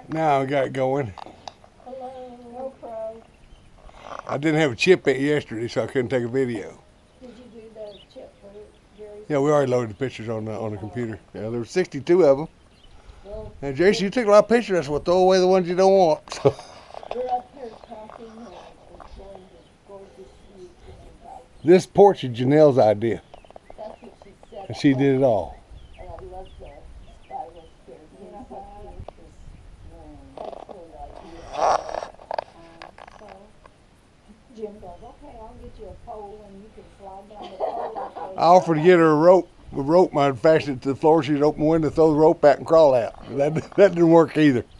Now I got it going. Hello, GoPro. I didn't have a chip in it yesterday, so I couldn't take a video. Did you do the chip for Jerry's? Yeah, we already loaded the pictures on the computer. Yeah, there were 62 of them. Well, And Jason, you took a lot of pictures. That's what throw away the ones you don't want. So. we're up here talking and enjoying this gorgeous view. This porch is Janel's idea, That's what she said. and she did it all. And I love the stylus here. You know how that's really ideal. So Jim goes, okay, I'll get you a pole and you can slide down the pole. I offered to get her a rope. With rope, I'd fasten it to the floor. She'd open the window, throw the rope back, and crawl out. That didn't work either.